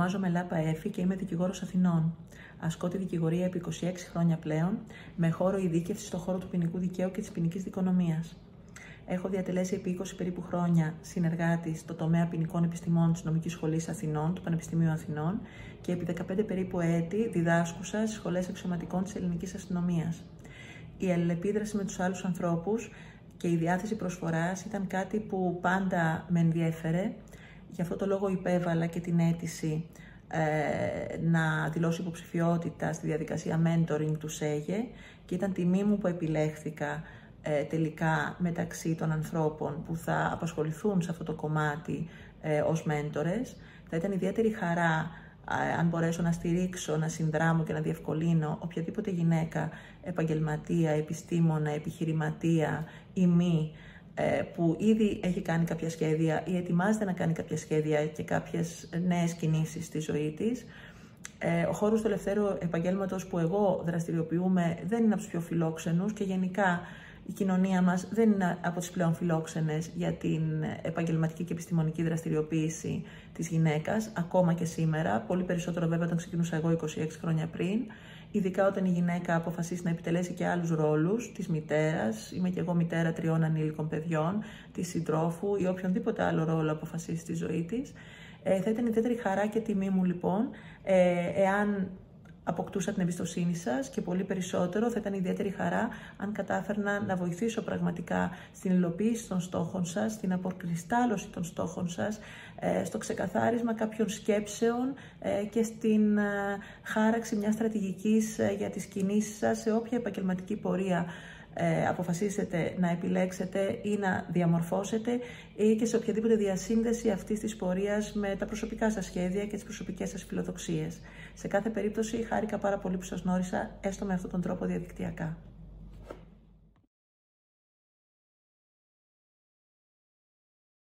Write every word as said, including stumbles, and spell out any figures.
Ονομάζομαι Λάπα Έφη και είμαι δικηγόρος Αθηνών. Ασκώ τη δικηγορία επί είκοσι έξι χρόνια πλέον, με χώρο ειδίκευση στον χώρο του ποινικού δικαίου και της ποινικής δικονομίας. Έχω διατελέσει επί είκοσι περίπου χρόνια συνεργάτη στο τομέα ποινικών επιστημών της Νομικής Σχολής Αθηνών, του Πανεπιστημίου Αθηνών, και επί δεκαπέντε περίπου έτη διδάσκουσα στις σχολές αξιωματικών της ελληνικής αστυνομίας. Η αλληλεπίδραση με τους άλλους ανθρώπους και η διάθεση προσφοράς ήταν κάτι που πάντα με ενδιέφερε. Γι' αυτό το λόγο υπέβαλα και την αίτηση ε, να δηλώσω υποψηφιότητα στη διαδικασία mentoring του ΣΕΓΕ και ήταν τιμή μου που επιλέχθηκα ε, τελικά μεταξύ των ανθρώπων που θα απασχοληθούν σε αυτό το κομμάτι ε, ως μέντορες. Θα ήταν ιδιαίτερη χαρά ε, αν μπορέσω να στηρίξω, να συνδράμω και να διευκολύνω οποιαδήποτε γυναίκα, επαγγελματία, επιστήμονα, επιχειρηματία ή μη, που ήδη έχει κάνει κάποια σχέδια ή ετοιμάζεται να κάνει κάποια σχέδια και κάποιες νέες κινήσεις στη ζωή της. Ο χώρος του ελευθέρου επαγγέλματος που εγώ δραστηριοποιούμε δεν είναι από τους πιο φιλόξενους και γενικά η κοινωνία μας δεν είναι από τις πλέον φιλόξενες για την επαγγελματική και επιστημονική δραστηριοποίηση της γυναίκας, ακόμα και σήμερα, πολύ περισσότερο βέβαια όταν ξεκινούσα εγώ είκοσι έξι χρόνια πριν. Ειδικά όταν η γυναίκα αποφασίσει να επιτελέσει και άλλους ρόλους, της μητέρας, είμαι και εγώ μητέρα τριών ανήλικων παιδιών, της συντρόφου ή οποιονδήποτε άλλο ρόλο αποφασίσει στη ζωή της. Ε, θα ήταν ιδιαίτερη χαρά και τιμή μου λοιπόν, ε, εάν αποκτούσα την εμπιστοσύνη σας και πολύ περισσότερο θα ήταν ιδιαίτερη χαρά αν κατάφερνα να βοηθήσω πραγματικά στην υλοποίηση των στόχων σας, στην αποκριστάλλωση των στόχων σας, στο ξεκαθάρισμα κάποιων σκέψεων και στην χάραξη μιας στρατηγικής για τις κινήσεις σας σε όποια επαγγελματική πορεία αποφασίσετε να επιλέξετε ή να διαμορφώσετε ή και σε οποιαδήποτε διασύνδεση αυτής της πορείας με τα προσωπικά σας σχέδια και τις προσωπικές σας φιλοδοξίες. Σε κάθε περίπτωση χάρηκα πάρα πολύ που σας γνώρισα, έστω με αυτόν τον τρόπο διαδικτυακά.